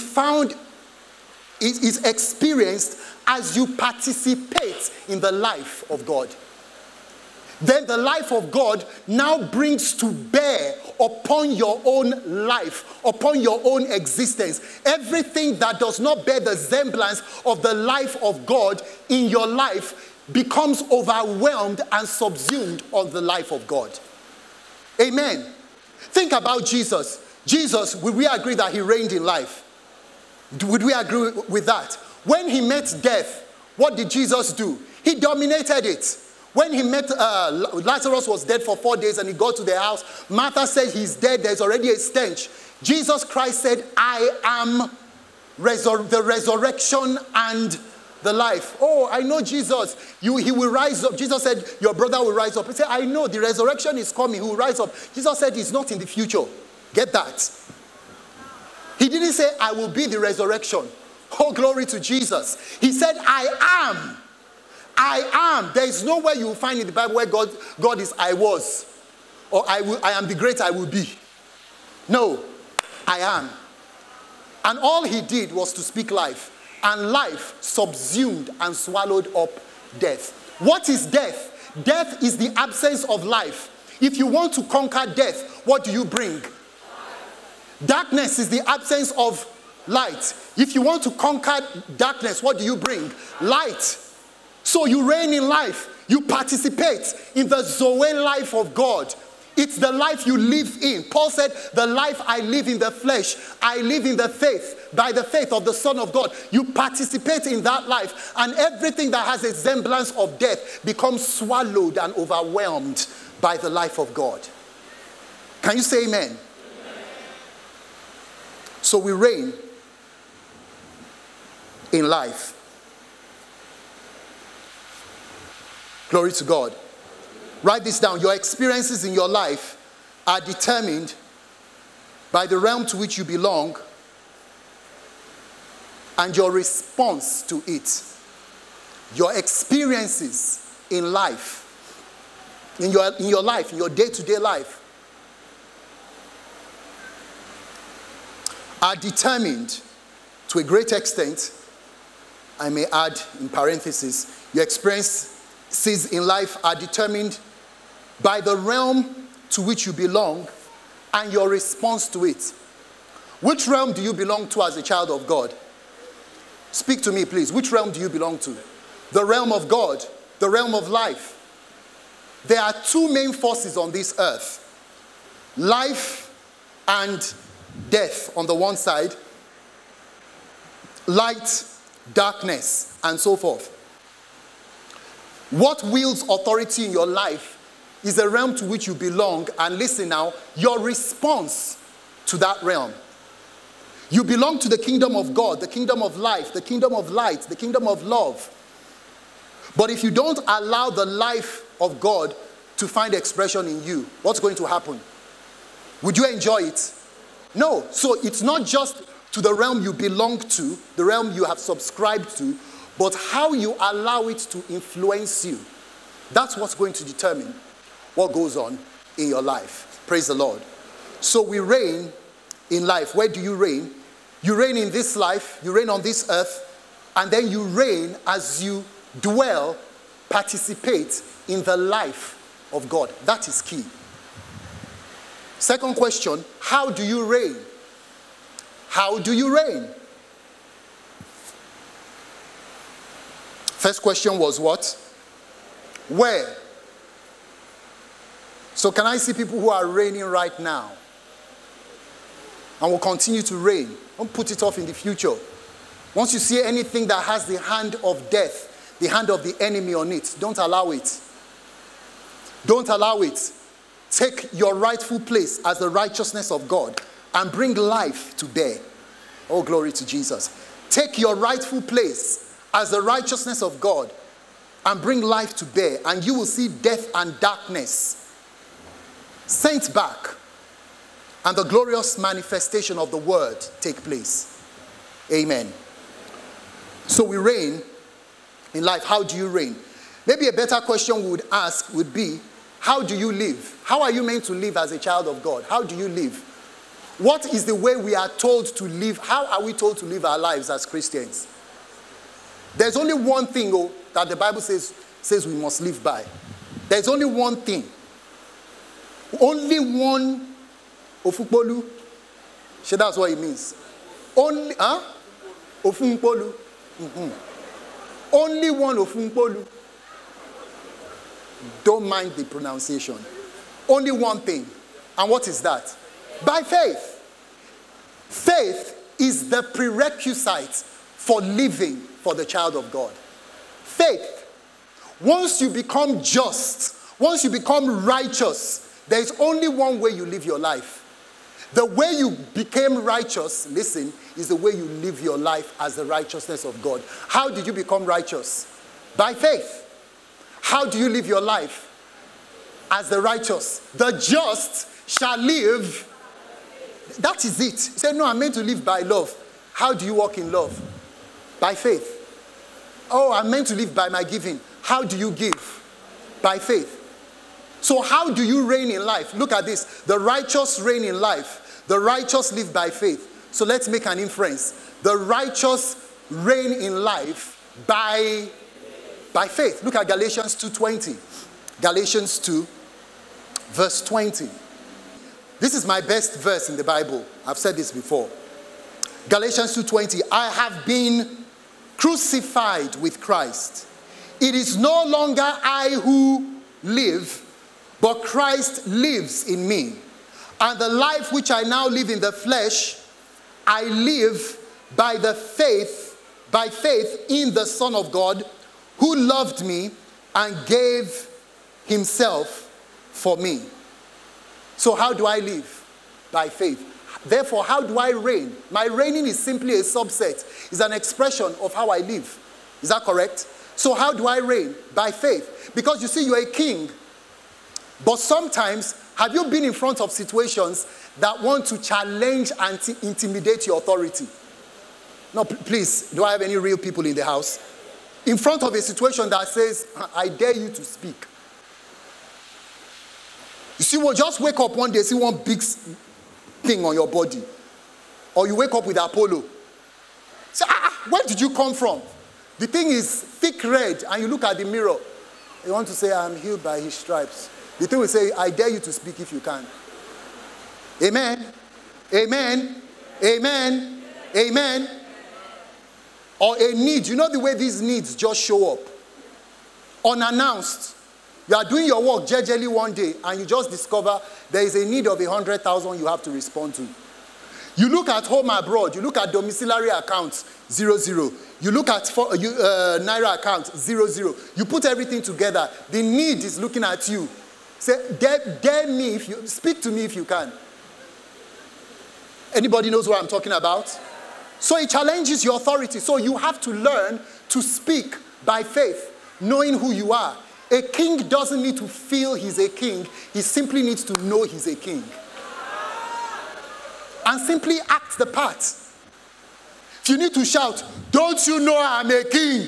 experienced as you participate in the life of God. Then the life of God now brings to bear upon your own life, upon your own existence. Everything that does not bear the semblance of the life of God in your life becomes overwhelmed and subsumed on the life of God. Amen. Think about Jesus. Jesus, would we agree that he reigned in life? Would we agree with that? When he met death, what did Jesus do? He dominated it. When he met, Lazarus was dead for 4 days and he got to their house. Martha said he's dead, there's already a stench. Jesus Christ said, I am the resurrection and the life. Oh, I know Jesus. He will rise up. Jesus said, your brother will rise up. He said, I know the resurrection is coming. He will rise up. Jesus said, it's not in the future. Get that. He didn't say, I will be the resurrection. Oh, glory to Jesus. He said, I am. I am. There is nowhere you will find in the Bible where God is I was. Or I am the great I will be. No, I am. And all he did was to speak life. And life subsumed and swallowed up death. What is death? Death is the absence of life. If you want to conquer death, what do you bring? Darkness is the absence of light. If you want to conquer darkness, what do you bring? Light. So you reign in life. You participate in the Zoe life of God. It's the life you live in. Paul said, the life I live in the flesh, I live in the faith, by the faith of the Son of God. You participate in that life, and everything that has a semblance of death becomes swallowed and overwhelmed by the life of God. Can you say amen? Amen. So we reign in life. Glory to God. Write this down. Your experiences in your life are determined by the realm to which you belong and your response to it. Your experiences in life, in your life, in your day-to-day life, are determined to a great extent, I may add in parentheses, your experiences in life are determined by the realm to which you belong and your response to it. Which realm do you belong to as a child of God? Speak to me, please. Which realm do you belong to? The realm of God, the realm of life. There are two main forces on this earth. Life and death on the one side, light, darkness, and so forth. What wields authority in your life is the realm to which you belong, and listen now, your response to that realm. You belong to the kingdom of God, the kingdom of life, the kingdom of light, the kingdom of love. But if you don't allow the life of God to find expression in you, what's going to happen? Would you enjoy it? No. So it's not just to the realm you belong to, the realm you have subscribed to, but how you allow it to influence you. That's what's going to determine what goes on in your life. Praise the Lord. So we reign in life. Where do you reign? You reign in this life, you reign on this earth, and then you reign as you dwell, participate in the life of God. That is key. Second question, how do you reign? How do you reign? First question was what? Where? So can I see people who are reigning right now? And will continue to reign. Don't put it off in the future. Once you see anything that has the hand of death, the hand of the enemy on it, don't allow it. Don't allow it. Take your rightful place as the righteousness of God and bring life to bear. Oh, glory to Jesus. Take your rightful place as the righteousness of God and bring life to bear, and you will see death and darkness sent back, and the glorious manifestation of the word take place. Amen. So we reign in life. How do you reign? Maybe a better question we would ask would be, how do you live? How are you meant to live as a child of God? How do you live? What is the way we are told to live? How are we told to live our lives as Christians? There's only one thing that the Bible says we must live by. There's only one thing. Only one ofukpolu. So that's what it means. Only, ofunpolu. Only one ofunpolu. Don't mind the pronunciation. Only one thing. And what is that? By faith. Faith is the prerequisite for living for the child of God. Faith. Once you become just, once you become righteous, there is only one way you live your life. The way you became righteous, listen, is the way you live your life as the righteousness of God. How did you become righteous? By faith. How do you live your life as the righteous? The just shall live. That is it. He said, no, I'm meant to live by love. How do you walk in love? By faith. Oh, I'm meant to live by my giving. How do you give? By faith. So how do you reign in life? Look at this. The righteous reign in life. The righteous live by faith. So let's make an inference. The righteous reign in life by faith. Look at Galatians 2:20. Galatians 2, verse 20. This is my best verse in the Bible. I've said this before. Galatians 2:20. I have been crucified with Christ. It is no longer I who live, but Christ lives in me. And the life which I now live in the flesh, I live by faith in the Son of God, who loved me and gave himself for me. So how do I live? By faith. Therefore, how do I reign? My reigning is simply a subset. It's an expression of how I live. Is that correct? So how do I reign? By faith. Because you see, you're a king. But sometimes, have you been in front of situations that want to challenge and intimidate your authority? No, please, do I have any real people in the house? In front of a situation that says, I dare you to speak. You see, well, just wake up one day, see one big thing on your body. Or you wake up with Apollo. Say, where did you come from? The thing is thick red, and you look at the mirror. You want to say, I'm healed by his stripes. The thing will say, I dare you to speak if you can. Amen. Amen. Amen. Amen. Or a need. You know the way these needs just show up? Unannounced. You are doing your work gingerly one day, and you just discover there is a need of 100,000 you have to respond to. You look at home abroad, you look at domiciliary accounts, 00. You look at Naira accounts, 00. You put everything together. The need is looking at you. Say, dare me, speak to me if you can. Anybody knows what I'm talking about? So it challenges your authority. So you have to learn to speak by faith, knowing who you are. A king doesn't need to feel he's a king. He simply needs to know he's a king. And simply act the part. If you need to shout, don't you know I'm a king?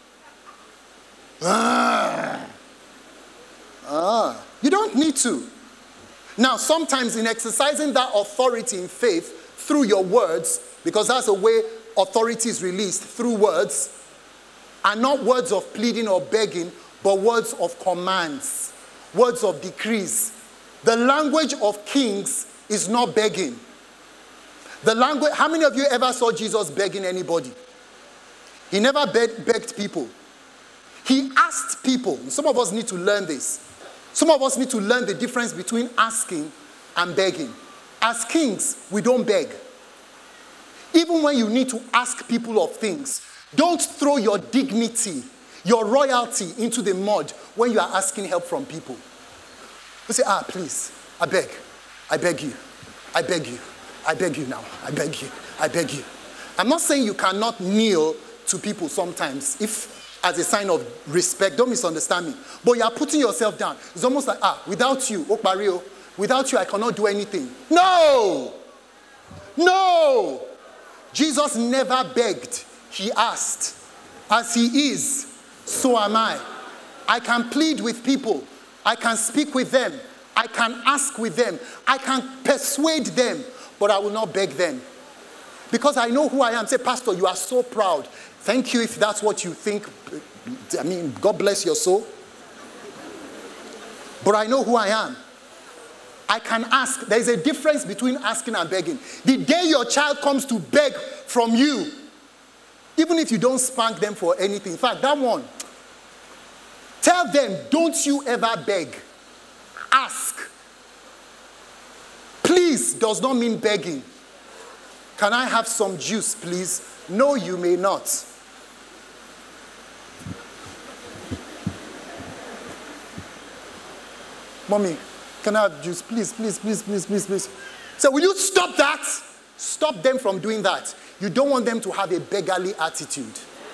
You don't need to. Now, sometimes in exercising that authority in faith through your words, because that's the way authority is released, through words, and not words of pleading or begging, but words of commands, words of decrees. The language of kings is not begging. The language, how many of you ever saw Jesus begging anybody? He never begged people. He asked people. Some of us need to learn this. Some of us need to learn the difference between asking and begging. As kings, we don't beg. Even when you need to ask people of things, don't throw your dignity, your royalty into the mud when you are asking help from people. You say, please, I beg you, I beg you. I beg you now. I beg you. I beg you. I'm not saying you cannot kneel to people sometimes, if as a sign of respect. Don't misunderstand me. But you are putting yourself down. It's almost like, without you, Okbario, without you, I cannot do anything. No! No! Jesus never begged. He asked. As he is, so am I. I can plead with people. I can speak with them. I can ask with them. I can persuade them. But I will not beg them. Because I know who I am. Say, Pastor, you are so proud. Thank you if that's what you think. I mean, God bless your soul. But I know who I am. I can ask. There is a difference between asking and begging. The day your child comes to beg from you, even if you don't spank them for anything. In fact, that one, tell them, don't you ever beg. Ask. Please does not mean begging. Can I have some juice, please? No, you may not. Mommy, can I have juice? Please, please, please, please, please, please. So will you stop that? Stop them from doing that. You don't want them to have a beggarly attitude.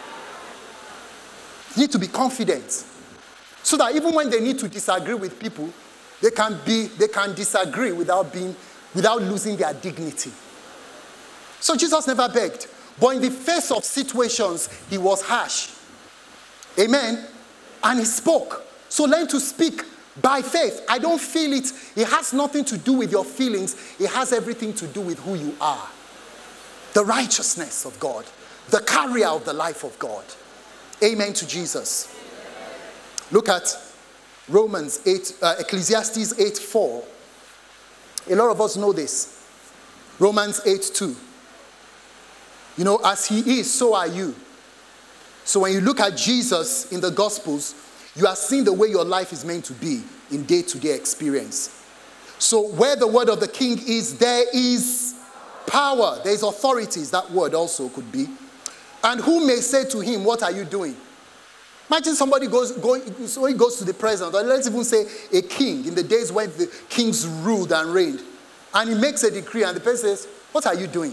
You need to be confident. So that even when they need to disagree with people, they can disagree without losing their dignity. So Jesus never begged. But in the face of situations, he was harsh. Amen? And he spoke. So learn to speak by faith. I don't feel it. It has nothing to do with your feelings. It has everything to do with who you are. The righteousness of God. The carrier of the life of God. Amen to Jesus. Look at Romans 8, Ecclesiastes 8:4. A lot of us know this. Romans 8:2. You know, as he is, so are you. So when you look at Jesus in the Gospels, you are seeing the way your life is meant to be in day-to-day experience. So where the word of the king is, there is power. There is authorities, that word also could be. And who may say to him, what are you doing? Imagine somebody goes to the president, or let's even say a king, in the days when the kings ruled and reigned. And he makes a decree, and the president says, what are you doing?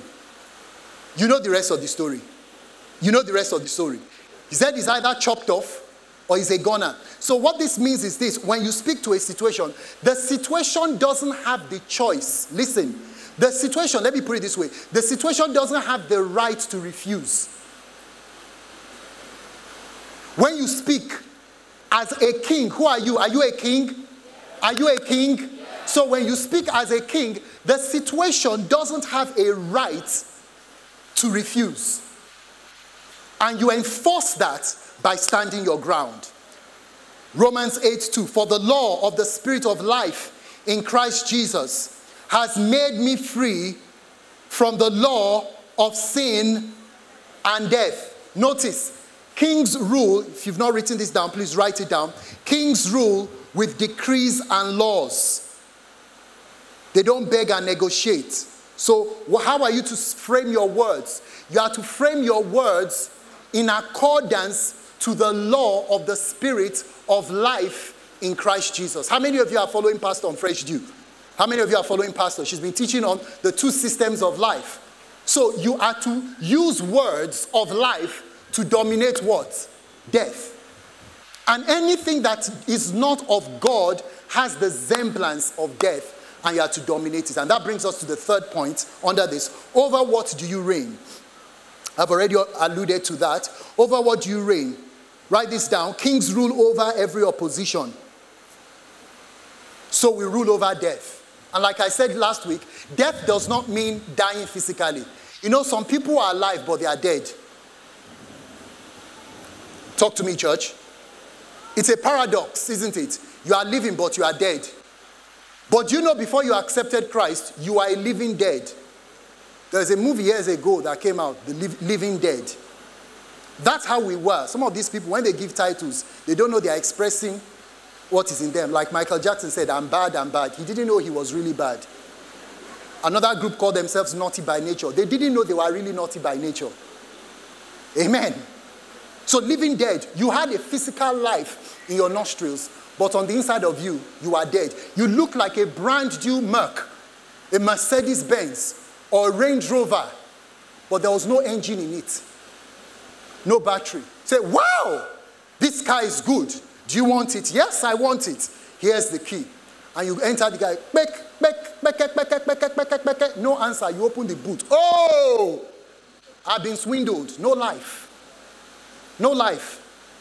You know the rest of the story. You know the rest of the story. His head is either chopped off, or is a goner. So what this means is this: when you speak to a situation, the situation doesn't have the choice. Listen, the situation, let me put it this way, the situation doesn't have the right to refuse. When you speak as a king, who are you? Are you a king? Are you a king? So when you speak as a king, the situation doesn't have a right to refuse. And you enforce that by standing your ground. Romans 8:2, for the law of the Spirit of life in Christ Jesus has made me free from the law of sin and death. Notice, kings rule, if you've not written this down, please write it down. Kings rule with decrees and laws. They don't beg and negotiate. So how are you to frame your words? You are to frame your words in accordance to the law of the Spirit of life in Christ Jesus. How many of you are following Pastor on Fresh Dew? How many of you are following Pastor? She's been teaching on the 2 systems of life. So you are to use words of life to dominate what? Death. And anything that is not of God has the semblance of death, and you are to dominate it. And that brings us to the third point under this. Over what do you reign? I've already alluded to that. Over what do you reign? Write this down. Kings rule over every opposition. So we rule over death. And like I said last week, death does not mean dying physically. You know, some people are alive, but they are dead. Talk to me, church. It's a paradox, isn't it? You are living, but you are dead. But you know, before you accepted Christ, you are a living dead. There's a movie years ago that came out, The Living Dead. That's how we were. Some of these people, when they give titles, they don't know they are expressing what is in them. Like Michael Jackson said, I'm bad, I'm bad. He didn't know he was really bad. Another group called themselves Naughty by Nature. They didn't know they were really naughty by nature. Amen. So living dead, you had a physical life in your nostrils, but on the inside of you, you are dead. You look like a brand new Merc, a Mercedes-Benz, or a Range Rover, but there was no engine in it. No battery. Say, wow, this car is good. Do you want it? Yes, I want it. Here's the key. And you enter the guy, no answer. You open the boot. Oh, I've been swindled. No life. No life.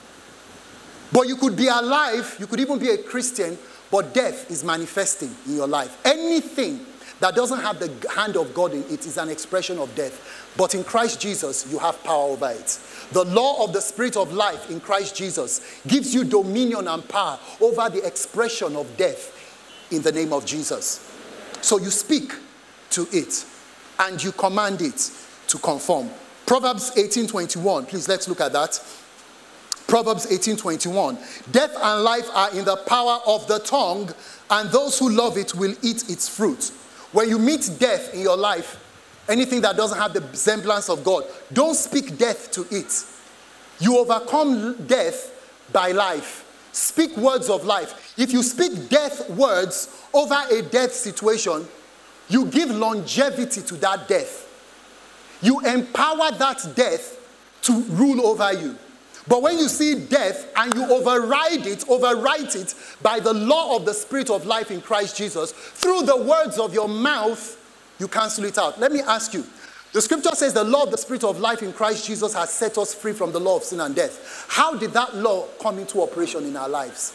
But you could be alive, you could even be a Christian, but death is manifesting in your life. Anything that doesn't have the hand of God in it is an expression of death. But in Christ Jesus, you have power over it. The law of the Spirit of life in Christ Jesus gives you dominion and power over the expression of death in the name of Jesus. So you speak to it and you command it to conform. Proverbs 18:21. Please, let's look at that. Proverbs 18:21. Death and life are in the power of the tongue, and those who love it will eat its fruit. When you meet death in your life, anything that doesn't have the semblance of God, don't speak death to it. You overcome death by life. Speak words of life. If you speak death words over a death situation, you give longevity to that death. You empower that death to rule over you. But when you see death and you overwrite it by the law of the Spirit of life in Christ Jesus, through the words of your mouth, you cancel it out. Let me ask you. The scripture says the law of the Spirit of life in Christ Jesus has set us free from the law of sin and death. How did that law come into operation in our lives?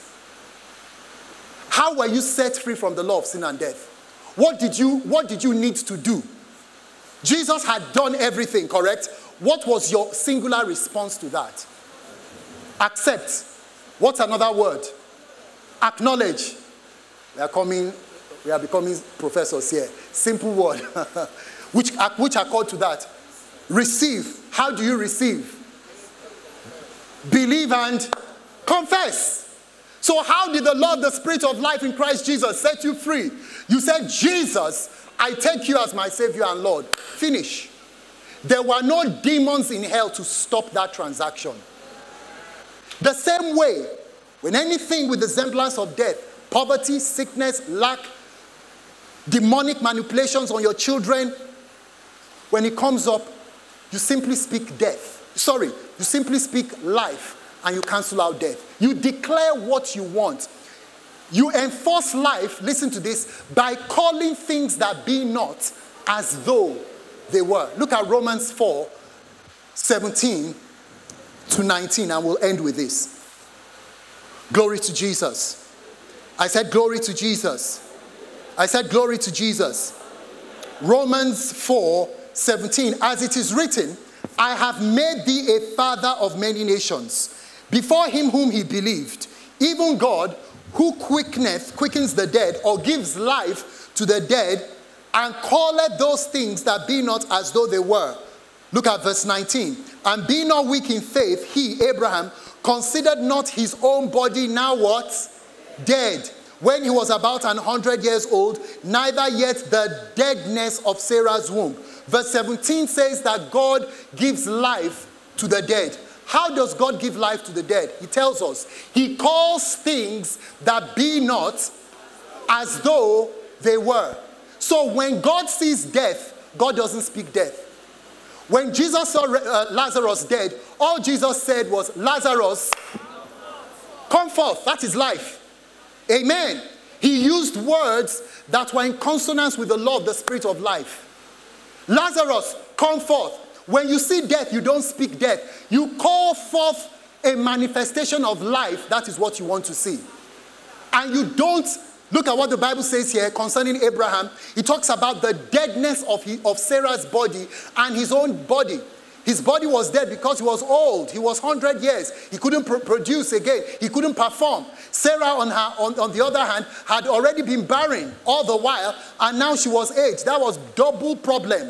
How were you set free from the law of sin and death? What did you need to do? Jesus had done everything, correct? What was your singular response to that? Accept. What's another word? Acknowledge. We are becoming professors here. Simple word. which are called to that. Receive. How do you receive? Believe and confess. So how did the law of the Spirit of life in Christ Jesus set you free? You said, Jesus, I take you as my Savior and Lord. Finish. There were no demons in hell to stop that transaction. The same way, when anything with the semblance of death, poverty, sickness, lack, demonic manipulations on your children, when it comes up, you simply speak death. You simply speak life, and you cancel out death. You declare what you want. You enforce life, listen to this, by calling things that be not as though they were. Look at Romans 4, 17 to 19, and we'll end with this. Glory to Jesus. I said glory to Jesus. I said glory to Jesus. Romans 4, 17, as it is written, I have made thee a father of many nations, before him whom he believed, even God, who quickens the dead, or gives life to the dead, and calleth those things that be not as though they were. Look at verse 19. And be not weak in faith, he, Abraham, considered not his own body now what? Dead. When he was about 100 years old, neither yet the deadness of Sarah's womb. Verse 17 says that God gives life to the dead. How does God give life to the dead? He tells us, he calls things that be not as though they were. So when God sees death, God doesn't speak death. When Jesus saw Lazarus dead, all Jesus said was, Lazarus, come forth. That is life. Amen. He used words that were in consonance with the law of the spirit of life. Lazarus, come forth. When you see death, you don't speak death. You call forth a manifestation of life. That is what you want to see. And you don't, look at what the Bible says here concerning Abraham. It talks about the deadness of Sarah's body and his own body. His body was dead because he was old. He was 100 years. He couldn't produce again. He couldn't perform. Sarah, on the other hand, had already been barren all the while, and now she was aged. That was double problem.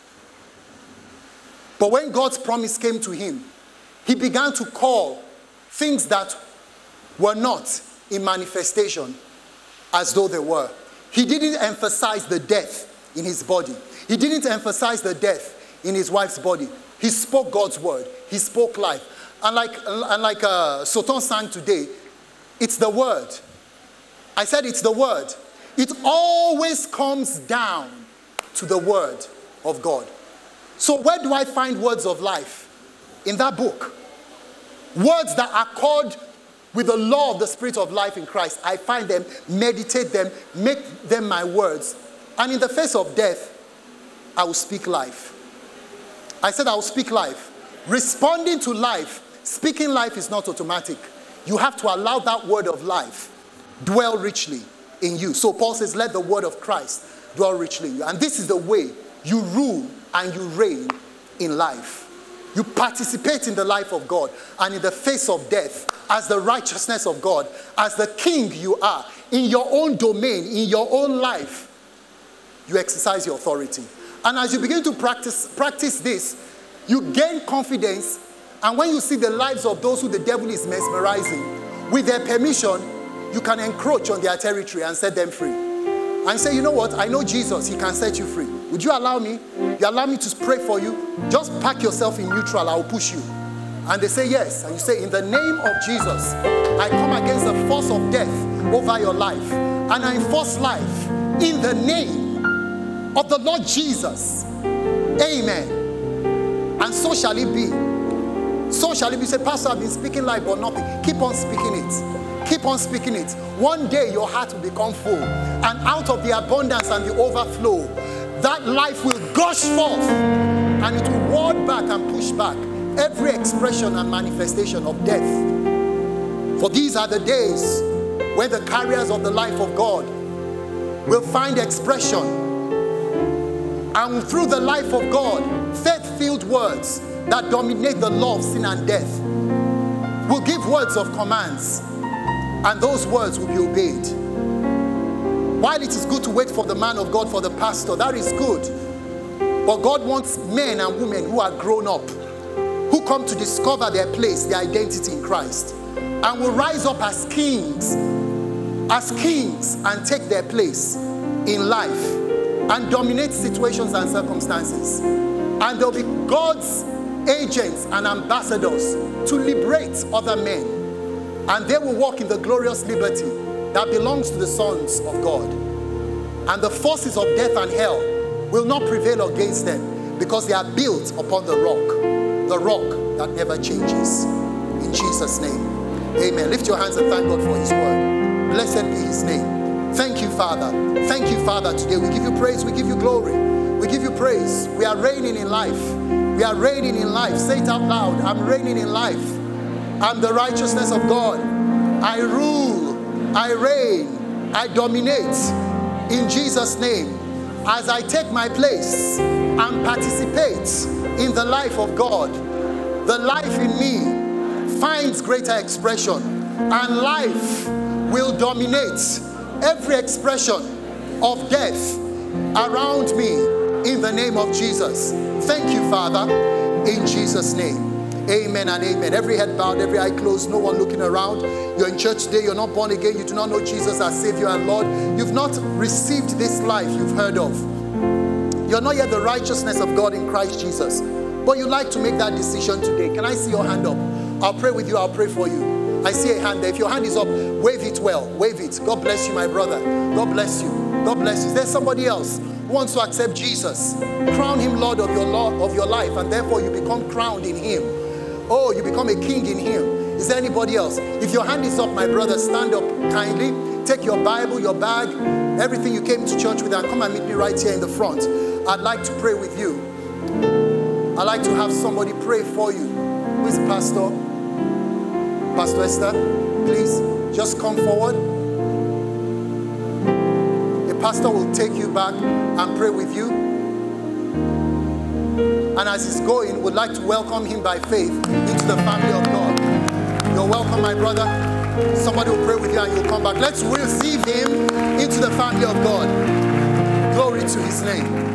But when God's promise came to him, he began to call things that were not in manifestation as though they were. He didn't emphasize the death in his body. He didn't emphasize the death in his wife's body. He spoke God's word. He spoke life. And like Soton sang today, it's the word. I said it's the word. It always comes down to the word of God. So where do I find words of life? In that book. Words that are called with the law of the spirit of life in Christ. I find them, meditate them, make them my words. And in the face of death, I will speak life. I said I will speak life. Responding to life, speaking life is not automatic. You have to allow that word of life dwell richly in you. So Paul says, let the word of Christ dwell richly in you. And this is the way you rule and you reign in life. You participate in the life of God, and in the face of death, as the righteousness of God, as the king you are, in your own domain, in your own life, you exercise your authority. And as you begin to practice this, you gain confidence, and when you see the lives of those who the devil is mesmerizing, with their permission, you can encroach on their territory and set them free. And say, you know what, I know Jesus, he can set you free. Would you allow me? You allow me to pray for you? Just park yourself in neutral, I will push you. And they say yes. And you say, in the name of Jesus, I come against the force of death over your life. And I enforce life in the name of the Lord Jesus. Amen. And so shall it be. So shall it be. Say, Pastor, I've been speaking life but nothing. Keep on speaking it. Keep on speaking it. One day your heart will become full. And out of the abundance and the overflow, that life will gush forth. And it will ward back and push back every expression and manifestation of death. For these are the days when the carriers of the life of God will find expression. And through the life of God, faith-filled words that dominate the law of sin and death will give words of commands. And those words will be obeyed. While it is good to wait for the man of God, for the pastor, that is good. But God wants men and women who are grown up, who come to discover their place, their identity in Christ, and will rise up as kings and take their place in life and dominate situations and circumstances. And they'll be God's agents and ambassadors to liberate other men. And they will walk in the glorious liberty that belongs to the sons of God. And the forces of death and hell will not prevail against them, because they are built upon the rock that never changes. In Jesus' name. Amen. Lift your hands and thank God for his word. Blessed be his name. Thank you, Father. Thank you, Father. Today we give you praise. We give you glory. We give you praise. We are reigning in life. We are reigning in life. Say it out loud. I'm reigning in life. I'm the righteousness of God. I rule. I reign. I dominate. In Jesus' name. As I take my place and participate in the life of God, the life in me finds greater expression, and life will dominate every expression of death around me in the name of Jesus. Thank you, Father, in Jesus' name. Amen and amen. Every head bowed, every eye closed, no one looking around. You're in church today, you're not born again, you do not know Jesus as Savior and Lord. You've not received this life you've heard of. You're not yet the righteousness of God in Christ Jesus. But you'd like to make that decision today. Can I see your hand up? I'll pray with you, I'll pray for you. I see a hand there. If your hand is up, wave it well. Wave it. God bless you, my brother. God bless you. God bless you. Is there somebody else who wants to accept Jesus? Crown him Lord of your life, and therefore you become crowned in him. Oh, you become a king in him. Is there anybody else? If your hand is up, my brother, stand up kindly. Take your Bible, your bag, everything you came to church with, and come and meet me right here in the front. I'd like to pray with you. I'd like to have somebody pray for you. Who is the pastor? Pastor Esther, please just come forward. The pastor will take you back and pray with you. And as he's going, would like to welcome him by faith into the family of God. You're welcome, my brother. Somebody will pray with you and you'll come back. Let's receive him into the family of God. Glory to his name.